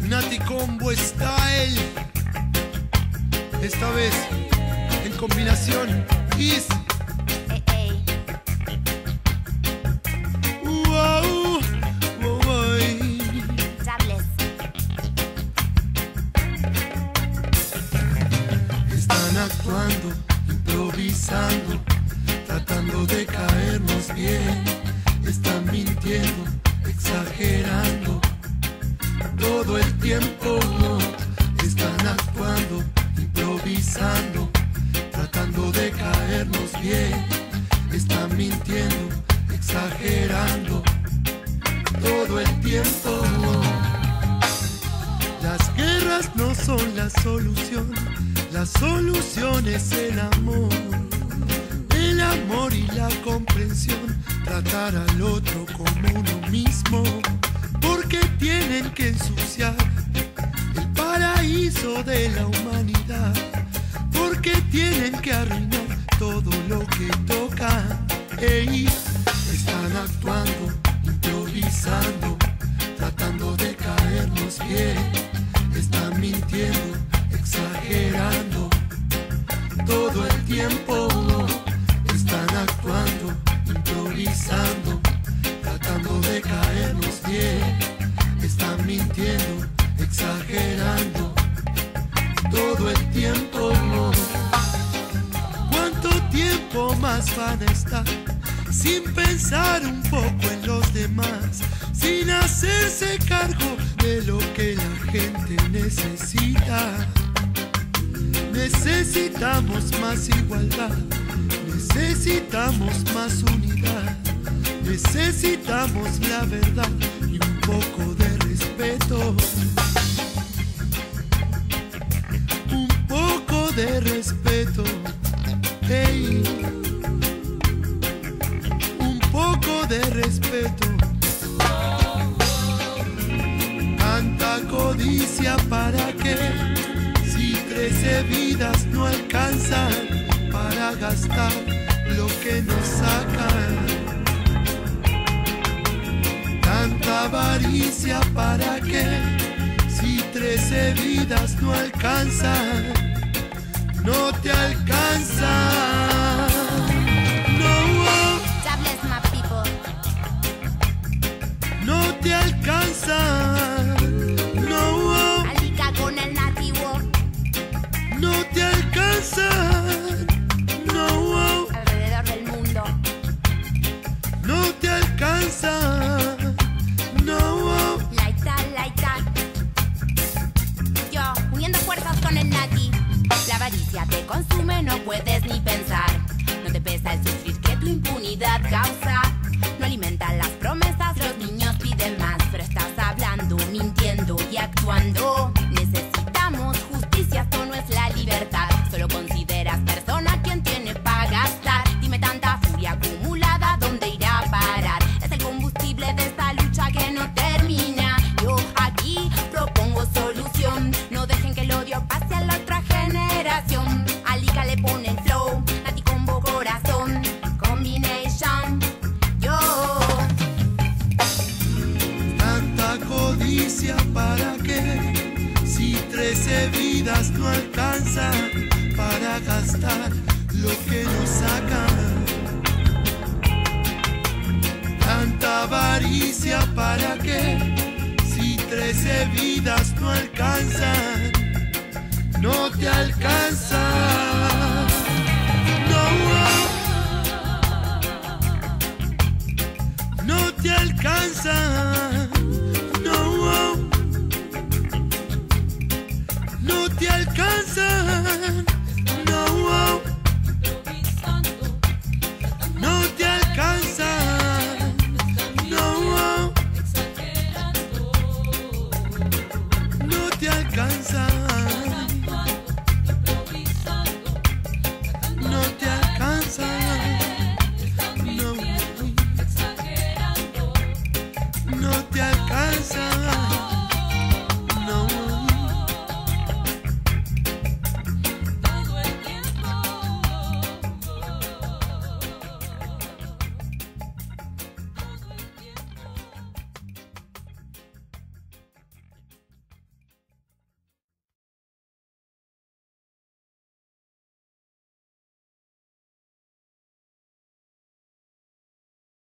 Nati Combo Style. Esta vez en combinación Is. Wow, wow, están actuando, improvisando, tratando de caernos bien. Están mintiendo, exagerando todo el tiempo. Están actuando, improvisando, tratando de caernos bien. Están mintiendo, exagerando todo el tiempo. Las guerras no son la solución es el amor. El amor y la comprensión, tratar al otro como uno mismo. Porque tienen que ensuciar el paraíso de la humanidad. Porque tienen que arruinar todo lo que tocan. Están actuando, improvisando, tratando de caernos bien. Están mintiendo, exagerando todo el tiempo. Están actuando, improvisando, tratando de caernos bien. Están mintiendo, exagerando todo el tiempo. ¿Cuánto tiempo más van a estar sin pensar un poco en los demás? Sin hacerse cargo de lo que la gente necesita. Necesitamos más igualdad, necesitamos más unidad, necesitamos la verdad y un poco de respeto. Un poco de respeto, hey. Un poco de respeto. Tanta codicia para qué, si 13 vidas no alcanzan para gastar lo que nos sacan. Tanta avaricia para qué, si 13 vidas no alcanzan. No te alcanzan. No, God bless my people. no te alcanzan. No, Alica con el nativo. no te alcanzan. No, Alrededor del mundo. no te alcanzan. No, Laita. Yo, uniendo fuerzas con el nati. La avaricia te consume, no puedes ni pensar. No te pesa el sufrir que tu impunidad causa. No alimentan las promesas, los niños piden más. Pero estás hablando, mintiendo y actuando. Necesitamos justicia, esto no es la libertad. Solo consideras persona quien tiene para gastar. Dime tanta furia acumulada, ¿dónde irá a parar? Es el combustible de esta lucha que no termina. Yo aquí propongo solución. No dejen que el odio pase a la otra generación. Alica le pone el flow, Nati Combo corazón. Combination, yo. tanta codicia para qué, si 13 vidas no alcanzan para gastar lo que nos sacan. Tanta avaricia para qué, si 13 vidas no alcanzan. No te alcanzan.